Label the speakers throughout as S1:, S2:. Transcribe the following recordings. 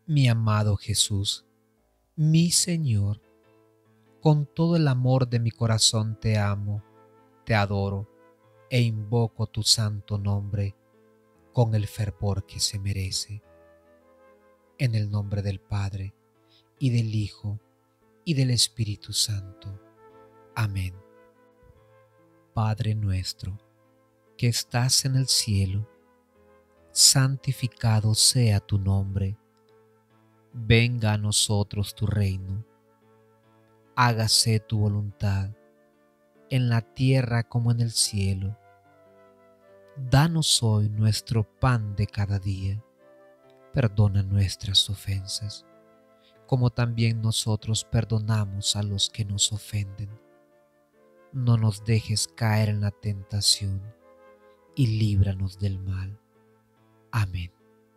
S1: Mi amado Jesús, mi Señor, con todo el amor de mi corazón te amo, te adoro e invoco tu santo nombre con el fervor que se merece. En el nombre del Padre, y del Hijo, y del Espíritu Santo. Amén. Padre nuestro, que estás en el cielo, santificado sea tu nombre. Venga a nosotros tu reino. Hágase tu voluntad, en la tierra como en el cielo. Danos hoy nuestro pan de cada día. Perdona nuestras ofensas, como también nosotros perdonamos a los que nos ofenden. No nos dejes caer en la tentación, y líbranos del mal. Amén.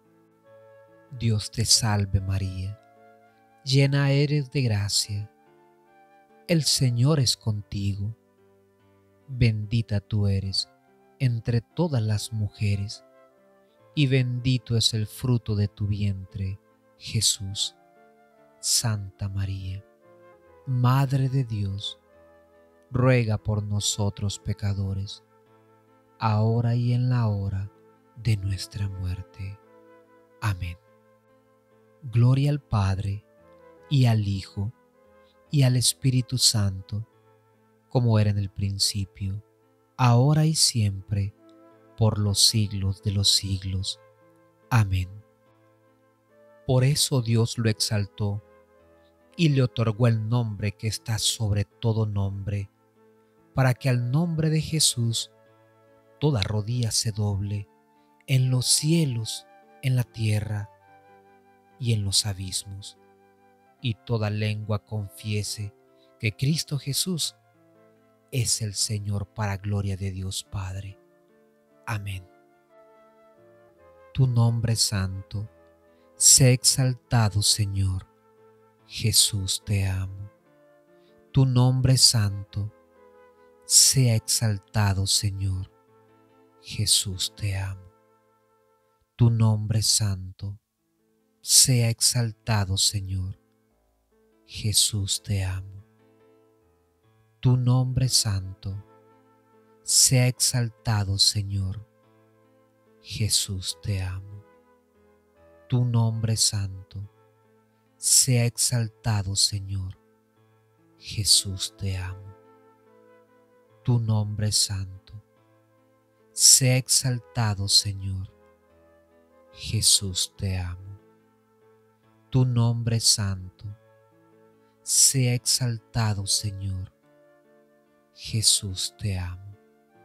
S1: Dios te salve María, llena eres de gracia. El Señor es contigo. Bendita tú eres entre todas las mujeres, y bendito es el fruto de tu vientre, Jesús. Santa María, Madre de Dios, ruega por nosotros pecadores, ahora y en la hora de nuestra muerte. Amén. Gloria al Padre, y al Hijo, y al Espíritu Santo, como era en el principio, ahora y siempre, por los siglos de los siglos. Amén. Por eso Dios lo exaltó y le otorgó el nombre que está sobre todo nombre, para que al nombre de Jesús toda rodilla se doble, en los cielos, en la tierra y en los abismos, y toda lengua confiese que Cristo Jesús es el Señor, para gloria de Dios Padre. Amén. Tu nombre santo sea exaltado, Señor. Jesús, te amo. Tu nombre santo sea exaltado, Señor. Jesús, te amo. Tu nombre santo sea exaltado, Señor. Jesús, te amo. Tu nombre santo sea exaltado, Señor. Jesús, te amo. Tu nombre santo sea exaltado, Señor. Jesús, te amo. Tu nombre santo sea exaltado, Señor. Jesús, te amo. Tu nombre santo sea exaltado, Señor. Jesús, te amo.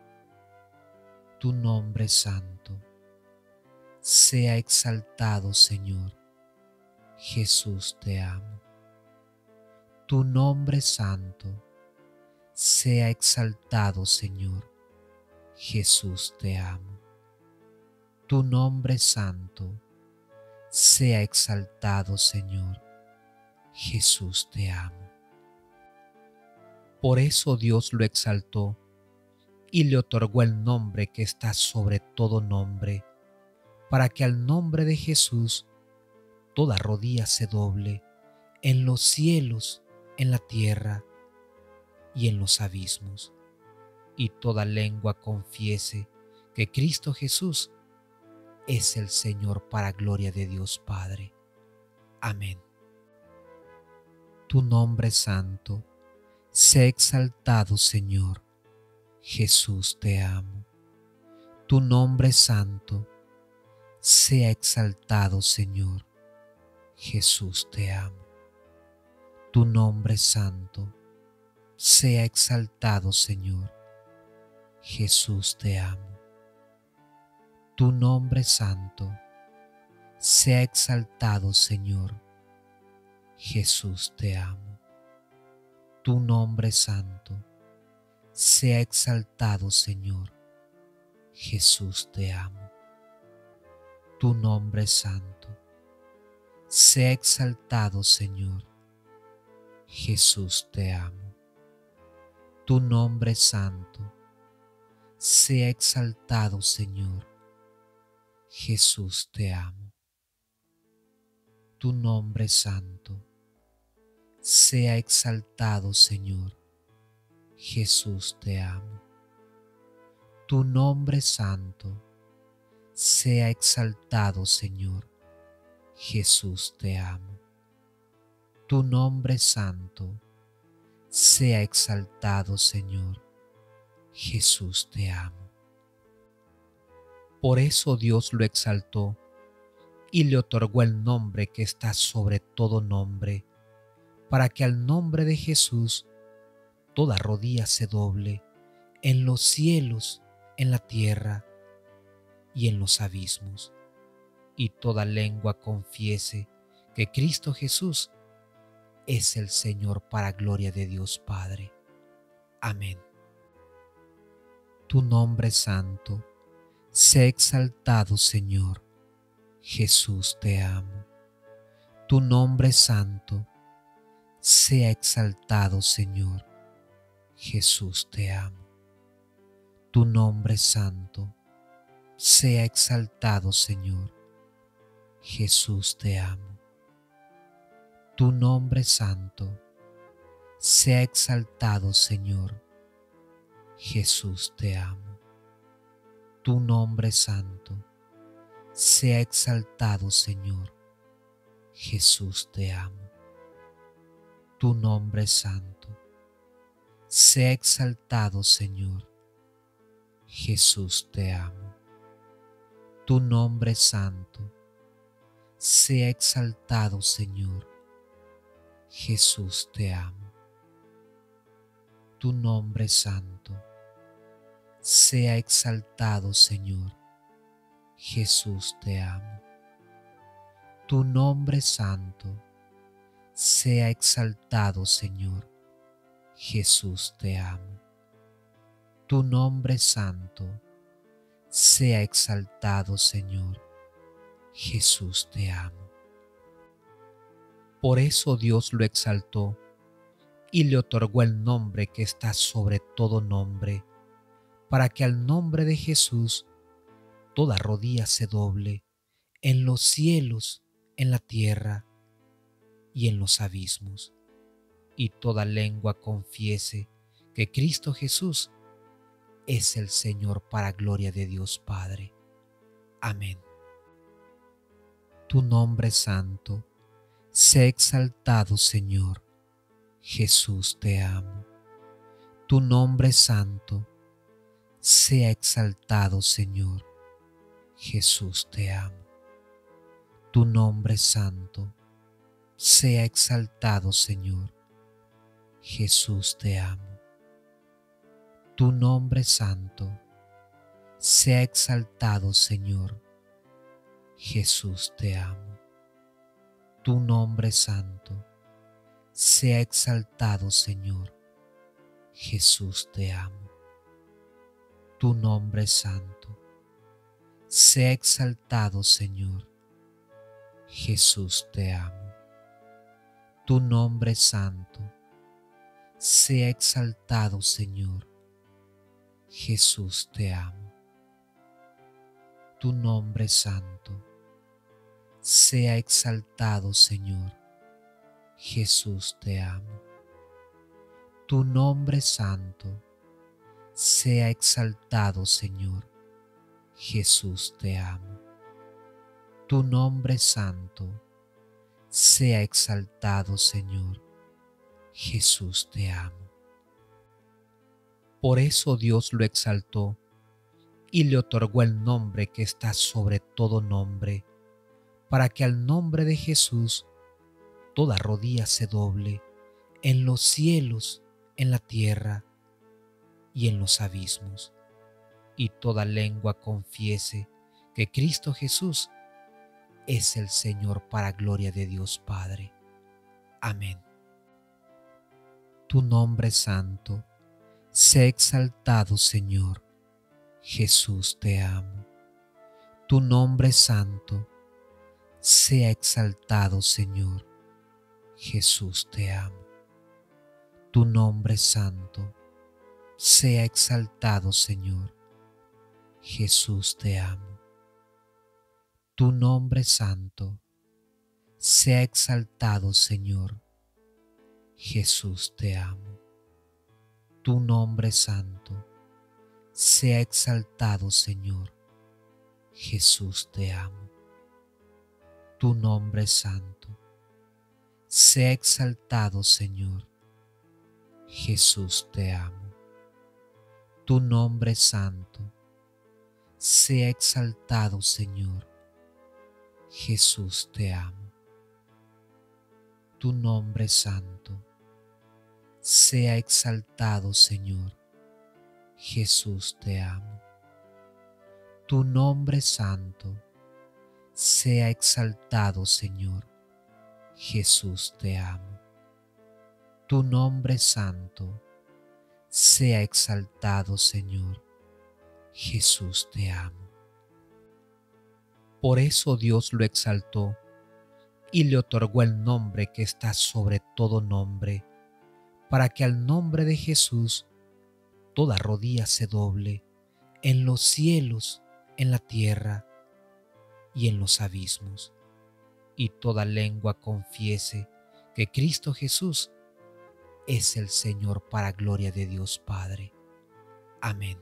S1: Tu nombre santo sea exaltado, Señor. Jesús, te amo. Tu nombre santo sea exaltado, Señor. Jesús, te amo. Tu nombre santo sea exaltado, Señor. Jesús, te amo. Por eso Dios lo exaltó y le otorgó el nombre que está sobre todo nombre, para que al nombre de Jesús toda rodilla se doble, en los cielos, en la tierra y en los abismos, y toda lengua confiese que Cristo Jesús es el Señor, para gloria de Dios Padre. Amén. Tu nombre santo sea exaltado, Señor. Jesús, te amo. Tu nombre santo sea exaltado, Señor. Jesús, te amo. Tu nombre santo sea exaltado, Señor. Jesús, te amo. Tu nombre santo sea exaltado, Señor. Jesús, te amo. Tu nombre santo sea exaltado, Señor. Jesús, te amo. Tu nombre santo sea exaltado, Señor. Jesús, te amo. Tu nombre santo sea exaltado, Señor. Jesús, te amo. Tu nombre santo sea exaltado, Señor. Jesús, te amo. Tu nombre santo sea exaltado, Señor. Jesús, te amo. Tu nombre santo sea exaltado, Señor. Jesús, te amo. Por eso Dios lo exaltó y le otorgó el nombre que está sobre todo nombre, para que al nombre de Jesús toda rodilla se doble, en los cielos, en la tierra y en los abismos, y toda lengua confiese que Cristo Jesús es el Señor, para gloria de Dios Padre. Amén. Tu nombre santo sea exaltado, Señor. Jesús, te amo. Tu nombre santo sea exaltado, Señor. Jesús, te amo. Tu nombre santo sea exaltado, Señor. Jesús, te amo. Tu nombre santo sea exaltado, Señor. Jesús, te amo. Tu nombre santo sea exaltado, Señor. Jesús, te amo. Tu nombre santo sea exaltado, Señor. Jesús, te amo. Tu nombre santo sea exaltado, Señor. Jesús, te amo. Tu nombre santo sea exaltado, Señor. Jesús, te amo. Tu nombre santo sea exaltado, Señor. Jesús, te amo. Tu nombre santo sea exaltado, Señor. Jesús, te amo. Por eso Dios lo exaltó y le otorgó el nombre que está sobre todo nombre, para que al nombre de Jesús toda rodilla se doble, en los cielos, en la tierra y en los abismos, y toda lengua confiese que Cristo Jesús es el Señor, para gloria de Dios Padre. Amén. Tu nombre santo sea exaltado, Señor. Jesús, te amo. Tu nombre santo sea exaltado, Señor. Jesús, te amo. Tu nombre santo sea exaltado, Señor. Jesús, te amo. Tu nombre santo sea exaltado, Señor. Jesús, te amo. Tu nombre santo sea exaltado, Señor. Jesús, te amo. Tu nombre santo sea exaltado, Señor. Jesús, te amo. Tu nombre santo sea exaltado, Señor. Jesús, te amo. Tu nombre santo sea exaltado, Señor. Jesús, te amo. Tu nombre santo sea exaltado, Señor. Jesús, te amo. Tu nombre santo sea exaltado, Señor. Jesús, te amo. Por eso Dios lo exaltó y le otorgó el nombre que está sobre todo nombre, para que al nombre de Jesús toda rodilla se doble, en los cielos, en la tierra y en los abismos, y toda lengua confiese que Cristo Jesús es el Señor, para gloria de Dios Padre. Amén. Tu nombre santo sea exaltado, Señor. Jesús, te amo. Tu nombre santo sea exaltado, Señor. Jesús, te amo. Tu nombre santo sea exaltado, Señor. Jesús, te amo. Tu nombre santo sea exaltado, Señor. Jesús, te amo. Tu nombre santo, sea exaltado, Señor. Jesús, te amo. Tu nombre santo, sea exaltado, Señor. Jesús, te amo. Tu nombre santo, sea exaltado, Señor. Jesús, te amo. Tu nombre santo, sea exaltado, Señor. Jesús, te amo. Tu nombre santo, sea exaltado, Señor. Jesús, te amo. Tu nombre santo, sea exaltado, Señor. Jesús, te amo. Por eso Dios lo exaltó y le otorgó el nombre que está sobre todo nombre, para que al nombre de Jesús toda rodilla se doble, en los cielos, en la tierra y en los abismos, y toda lengua confiese que Cristo Jesús es el Señor, para gloria de Dios Padre. Amén.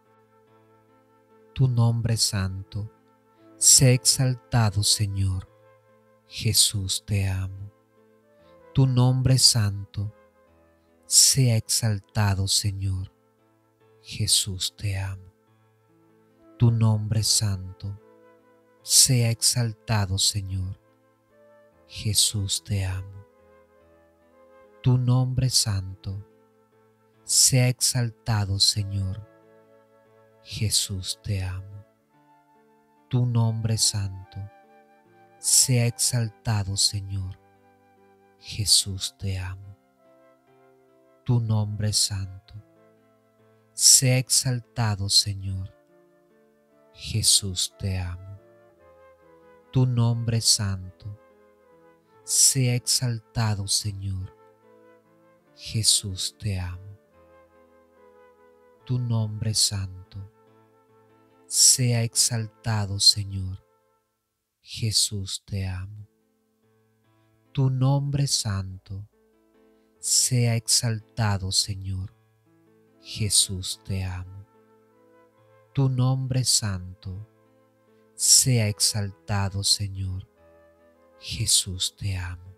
S1: Tu nombre santo, sea exaltado, Señor. Jesús, te amo. Tu nombre santo, sea exaltado, Señor. Jesús, te amo. Tu nombre santo, sea exaltado, Señor. Jesús, te amo. Tu nombre santo, sea exaltado, Señor. Jesús, te amo. Tu nombre santo, sea exaltado, Señor. Jesús, te amo. Tu nombre santo, sea exaltado, Señor. Jesús, te amo. Tu nombre santo, sea exaltado, Señor. Jesús, te amo. Tu nombre santo, sea exaltado, Señor. Jesús, te amo. Tu nombre santo, sea exaltado, Señor. Jesús, te amo. Tu nombre santo, sea exaltado, Señor. Jesús, te amo.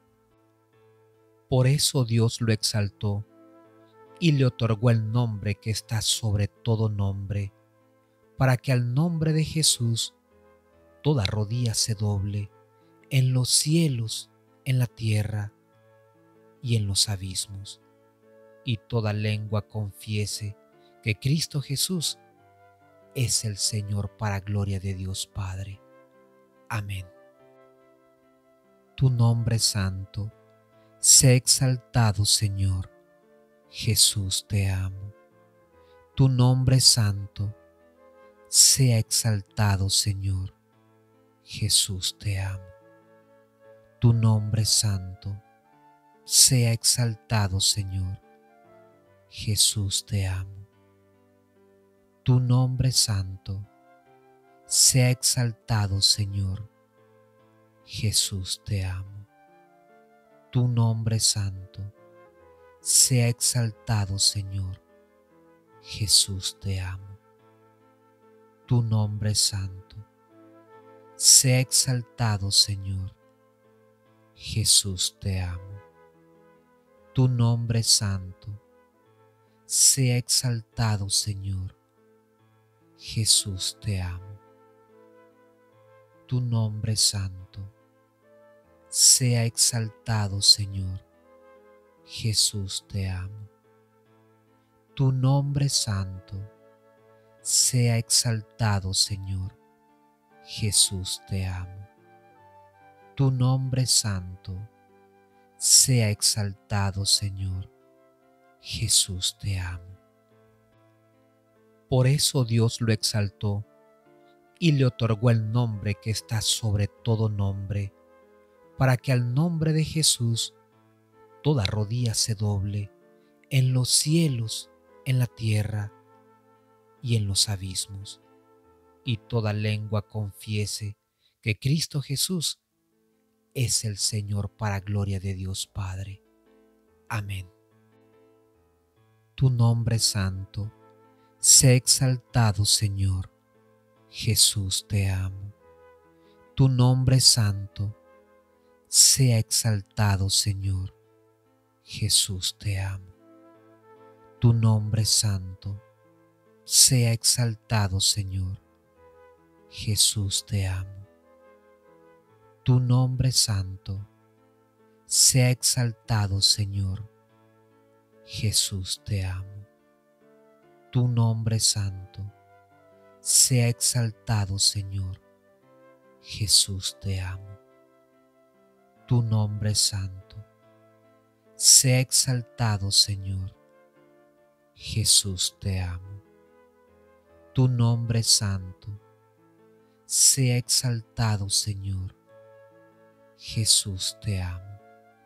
S1: Por eso Dios lo exaltó y le otorgó el nombre que está sobre todo nombre, para que al nombre de Jesús toda rodilla se doble, en los cielos, en la tierra y en los abismos, y toda lengua confiese que Cristo Jesús es el Señor, para gloria de Dios Padre. Amén. Tu nombre santo, sea exaltado, Señor. Jesús, te amo. Tu nombre santo, sea exaltado, Señor. Jesús, te amo. Tu nombre santo, sea exaltado, Señor. Jesús, te amo. Tu nombre santo, sea exaltado, Señor. Jesús, te amo. Tu nombre santo, sea exaltado, Señor. Jesús, te amo. Tu nombre santo, sea exaltado, Señor. Jesús, te amo. Tu nombre santo, sea exaltado, Señor. Jesús, te amo. Tu nombre santo, sea exaltado, Señor. Jesús, te amo. Tu nombre santo, sea exaltado, Señor. Jesús, te amo. Tu nombre santo, sea exaltado, Señor. Jesús, te amo. Por eso Dios lo exaltó y le otorgó el nombre que está sobre todo nombre, para que al nombre de Jesús toda rodilla se doble, en los cielos, en la tierra y en los abismos, y toda lengua confiese que Cristo Jesús es el Señor para gloria de Dios Padre. Amén. Tu nombre santo sea exaltado, Señor. Jesús, te amo. Tu nombre santo sea exaltado, Señor. Jesús, te amo. Tu nombre santo sea exaltado, Señor. Jesús, te amo. Tu nombre santo sea exaltado, Señor. Jesús, te amo. Tu nombre santo sea exaltado, Señor. Jesús, te amo. Tu nombre santo sea exaltado, Señor. Jesús, te amo. Tu nombre santo sea exaltado, Señor. Jesús, te amo.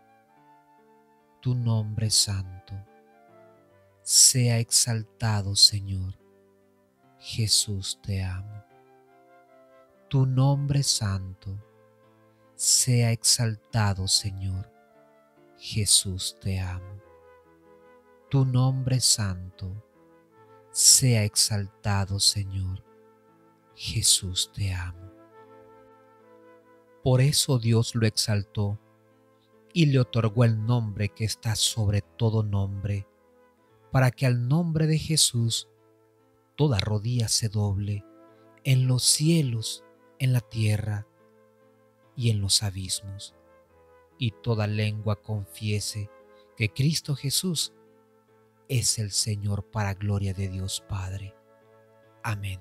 S1: Tu nombre santo sea exaltado, Señor. Jesús, te amo. Tu nombre santo sea exaltado, Señor. Jesús, te amo. Tu nombre santo sea exaltado, Señor. Jesús, te amo. Por eso Dios lo exaltó y le otorgó el nombre que está sobre todo nombre, para que al nombre de Jesús toda rodilla se doble, en los cielos, en la tierra y en los abismos, y toda lengua confiese que Cristo Jesús es el Señor para gloria de Dios Padre. Amén.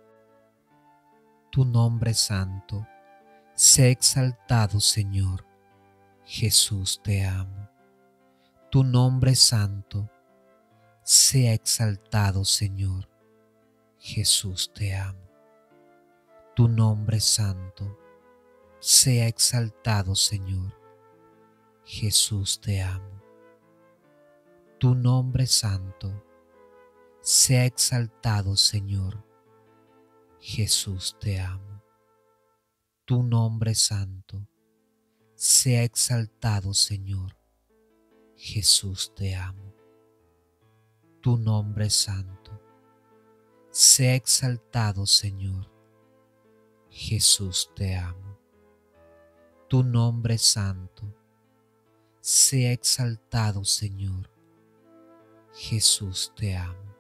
S1: Tu nombre santo sea exaltado, Señor. Jesús, te amo. Tu nombre santo sea exaltado, Señor. Jesús, te amo. Tu nombre santo sea exaltado, Señor. Jesús, te amo. Tu nombre santo sea exaltado, Señor. Jesús, te amo. Tu nombre santo sea exaltado, Señor. Jesús, te amo. Tu nombre santo sea exaltado, Señor. Jesús, te amo. Tu nombre santo sea exaltado, Señor. Jesús, te amo.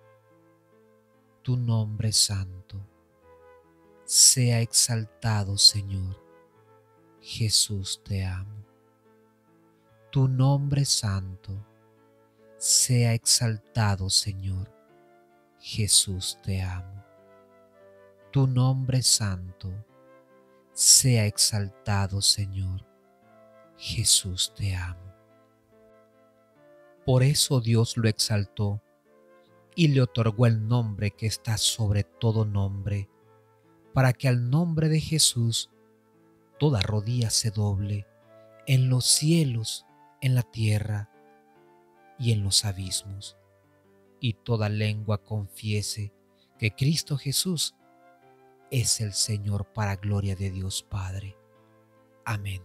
S1: Tu nombre santo sea exaltado, Señor. Jesús, te amo. Tu nombre santo sea exaltado, Señor. Jesús, te amo. Tu nombre santo sea exaltado, Señor. Jesús, te amo. Por eso Dios lo exaltó y le otorgó el nombre que está sobre todo nombre, para que al nombre de Jesús toda rodilla se doble, en los cielos, en la tierra y en los abismos, y toda lengua confiese que Cristo Jesús es el Señor para gloria de Dios Padre. Amén.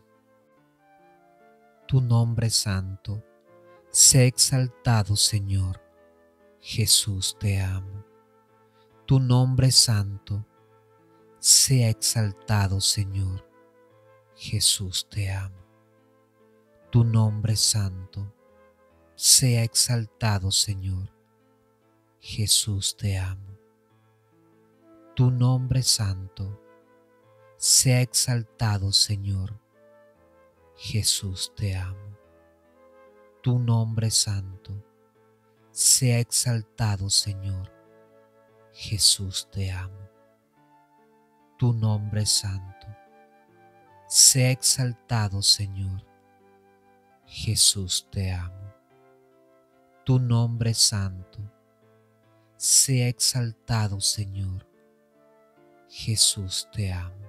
S1: Tu nombre santo sea exaltado, Señor. Jesús, te amo. Tu nombre santo sea exaltado, Señor. Jesús, te amo. Tu nombre santo sea exaltado, Señor. Jesús, te amo. Tu nombre santo sea exaltado, Señor. Jesús, te amo. Tu nombre santo sea exaltado, Señor. Jesús, te amo. Tu nombre santo sea exaltado, Señor. Jesús, te amo. Tu nombre santo sea exaltado, Señor. Jesús, te amo.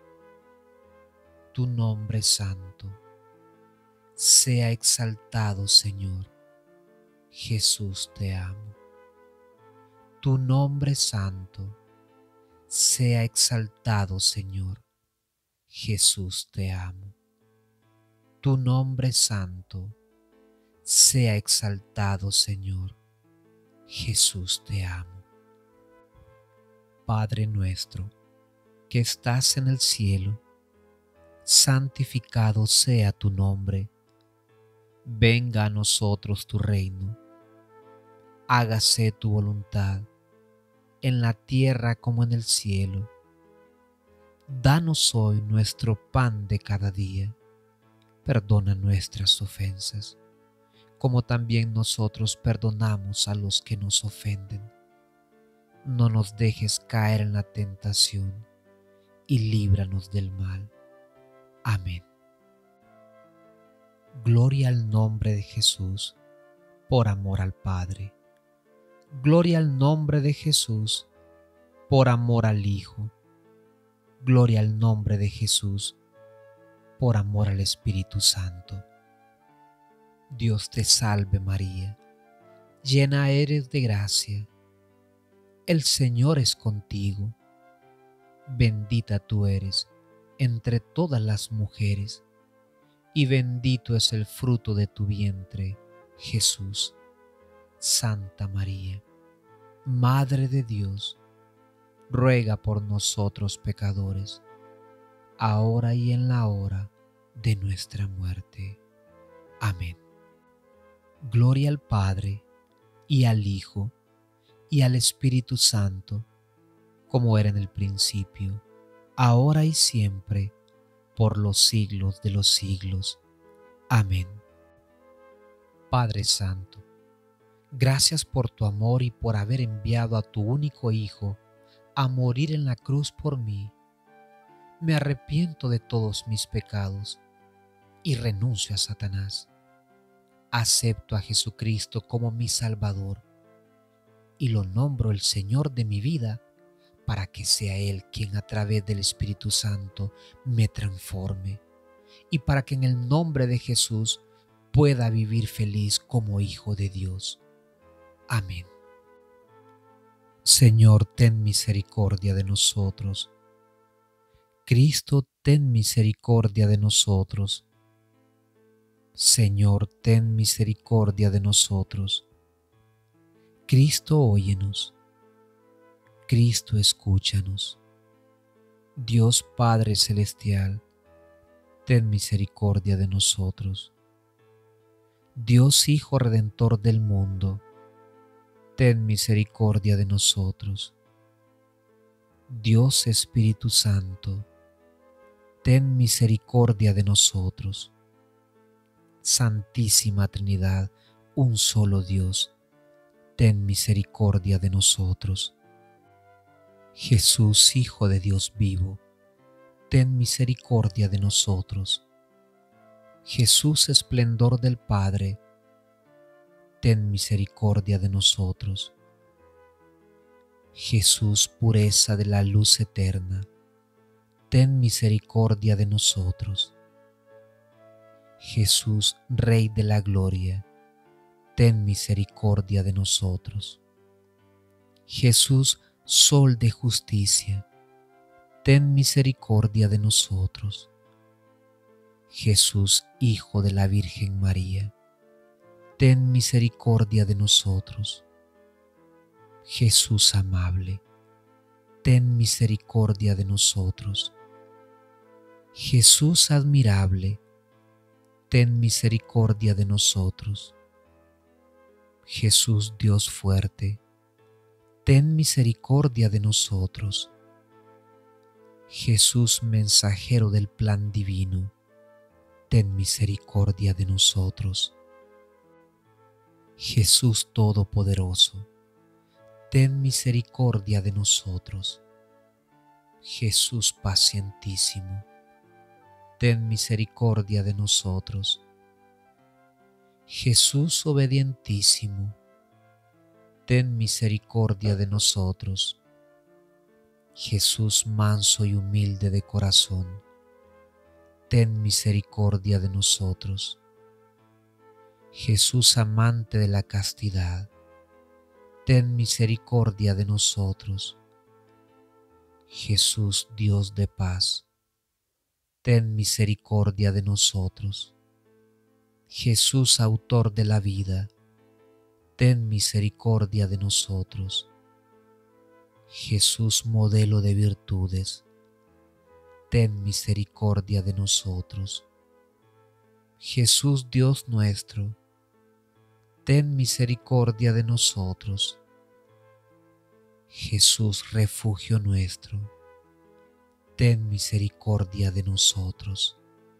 S1: Tu nombre santo sea exaltado, Señor. Jesús, te amo. Tu nombre santo sea exaltado, Señor. Jesús, te amo. Tu nombre santo sea exaltado, Señor. Jesús, te amo. Padre nuestro, que estás en el cielo, santificado sea tu nombre. Venga a nosotros tu reino. Hágase tu voluntad, en la tierra como en el cielo. Danos hoy nuestro pan de cada día. Perdona nuestras ofensas, como también nosotros perdonamos a los que nos ofenden. No nos dejes caer en la tentación, y líbranos del mal. Amén. Gloria al nombre de Jesús, por amor al Padre. Gloria al nombre de Jesús, por amor al Hijo. Gloria al nombre de Jesús, por amor al Espíritu Santo. Dios te salve María, llena eres de gracia. El Señor es contigo. Bendita tú eres entre todas las mujeres, y bendito es el fruto de tu vientre, Jesús. Santa María, Madre de Dios, ruega por nosotros pecadores, ahora y en la hora de nuestra muerte. Amén. Gloria al Padre, y al Hijo, y al Espíritu Santo, como era en el principio, ahora y siempre, por los siglos de los siglos. Amén. Padre Santo, gracias por tu amor y por haber enviado a tu único Hijo a morir en la cruz por mí. Me arrepiento de todos mis pecados y renuncio a Satanás. Acepto a Jesucristo como mi Salvador y lo nombro el Señor de mi vida, para que sea Él quien a través del Espíritu Santo me transforme y para que en el nombre de Jesús pueda vivir feliz como hijo de Dios. Amén. Señor, ten misericordia de nosotros. Cristo, ten misericordia de nosotros. Señor, ten misericordia de nosotros. Cristo, óyenos. Cristo, escúchanos. Dios Padre Celestial, ten misericordia de nosotros. Dios Hijo Redentor del mundo, ten misericordia de nosotros. Dios Espíritu Santo, ten misericordia de nosotros. Santísima Trinidad, un solo Dios, ten misericordia de nosotros. Jesús, Hijo de Dios vivo, ten misericordia de nosotros. Jesús, esplendor del Padre, ten misericordia de nosotros. Jesús, pureza de la luz eterna, ten misericordia de nosotros. Jesús, Rey de la gloria, ten misericordia de nosotros. Jesús, Sol de justicia, ten misericordia de nosotros. Jesús, Hijo de la Virgen María, ten misericordia de nosotros. Jesús amable, ten misericordia de nosotros. Jesús admirable, ten misericordia de nosotros. Jesús Dios fuerte, ten misericordia de nosotros. Jesús mensajero del plan divino, ten misericordia de nosotros. Jesús Todopoderoso, ten misericordia de nosotros. Jesús pacientísimo, ten misericordia de nosotros. Jesús obedientísimo, ten misericordia de nosotros. Jesús manso y humilde de corazón, ten misericordia de nosotros. Jesús amante de la castidad, ten misericordia de nosotros. Jesús Dios de paz, ten misericordia de nosotros. Jesús, autor de la vida, ten misericordia de nosotros. Jesús, modelo de virtudes, ten misericordia de nosotros. Jesús, Dios nuestro, ten misericordia de nosotros. Jesús, refugio nuestro, ten misericordia de nosotros.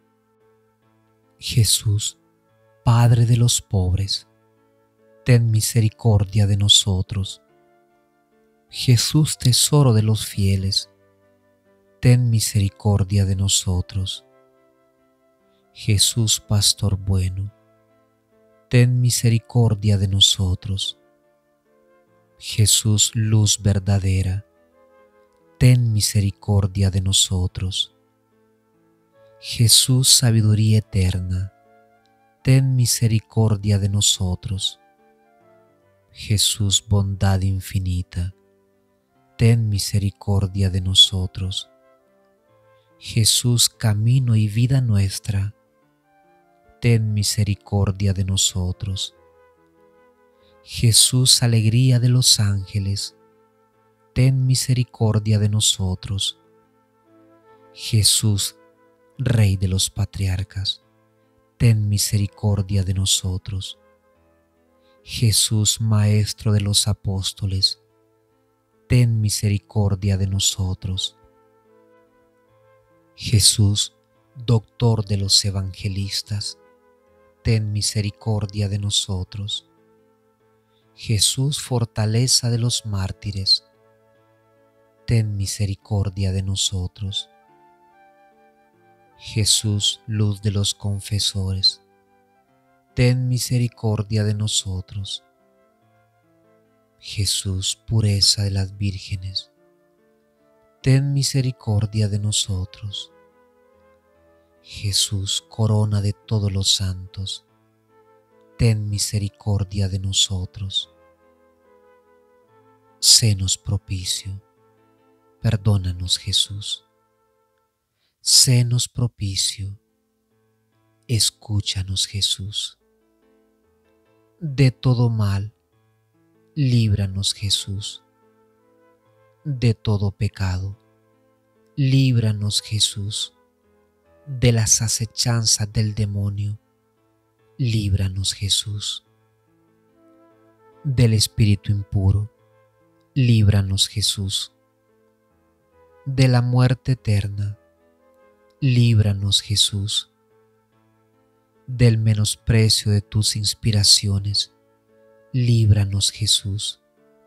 S1: Jesús, Padre de los pobres, ten misericordia de nosotros. Jesús, tesoro de los fieles, ten misericordia de nosotros. Jesús, pastor bueno, ten misericordia de nosotros. Jesús, luz verdadera, ten misericordia de nosotros. Jesús, sabiduría eterna, ten misericordia de nosotros. Jesús, bondad infinita, ten misericordia de nosotros. Jesús, camino y vida nuestra, ten misericordia de nosotros. Jesús, alegría de los ángeles, ten misericordia de nosotros. Jesús, Rey de los patriarcas, ten misericordia de nosotros. Jesús, Maestro de los apóstoles, ten misericordia de nosotros. Jesús, Doctor de los evangelistas, ten misericordia de nosotros. Jesús, fortaleza de los mártires, ten misericordia de nosotros. Jesús, luz de los confesores, ten misericordia de nosotros. Jesús, pureza de las vírgenes, ten misericordia de nosotros. Jesús, corona de todos los santos, ten misericordia de nosotros. Sénos propicio, perdónanos Jesús. Sénos propicio, escúchanos Jesús. De todo mal, líbranos Jesús. De todo pecado, líbranos Jesús. De las acechanzas del demonio, líbranos Jesús. Del espíritu impuro, líbranos Jesús. De la muerte eterna, líbranos Jesús. Del menosprecio de tus inspiraciones, líbranos Jesús.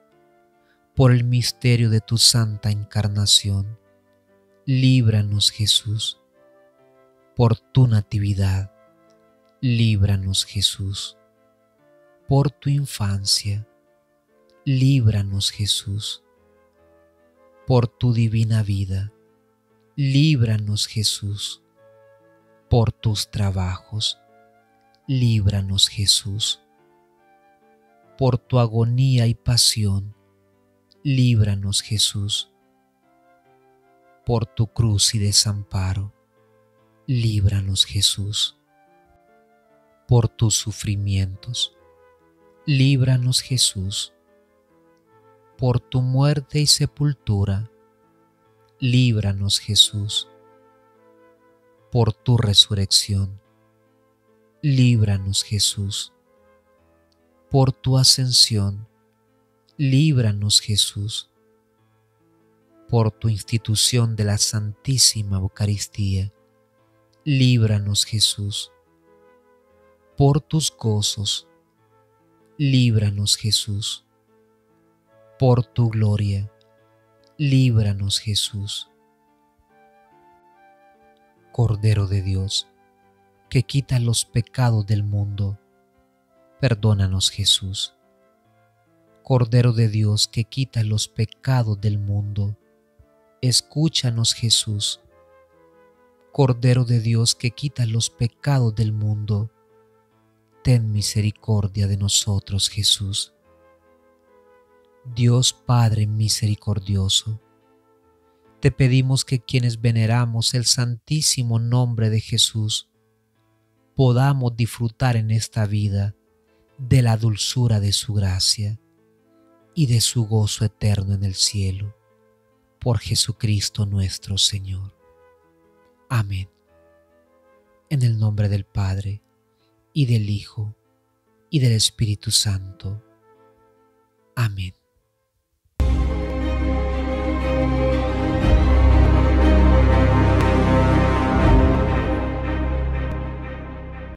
S1: Por el misterio de tu santa encarnación, líbranos Jesús. Por tu natividad, líbranos Jesús. Por tu infancia, líbranos Jesús. Por tu divina vida, líbranos Jesús. Por tus trabajos, líbranos Jesús. Por tu agonía y pasión, líbranos Jesús. Por tu cruz y desamparo, líbranos Jesús. Por tus sufrimientos, líbranos Jesús. Por tu muerte y sepultura, líbranos Jesús. Por tu resurrección, líbranos Jesús. Por tu ascensión, líbranos Jesús. Por tu institución de la Santísima Eucaristía, líbranos Jesús. Por tus gozos, líbranos Jesús. Por tu gloria, líbranos Jesús. Cordero de Dios, que quita los pecados del mundo, perdónanos Jesús. Cordero de Dios, que quita los pecados del mundo, escúchanos Jesús. Cordero de Dios, que quita los pecados del mundo, ten misericordia de nosotros Jesús. Dios Padre misericordioso, te pedimos que quienes veneramos el santísimo nombre de Jesús, podamos disfrutar en esta vida de la dulzura de su gracia y de su gozo eterno en el cielo, por Jesucristo nuestro Señor. Amén. En el nombre del Padre, y del Hijo, y del Espíritu Santo. Amén.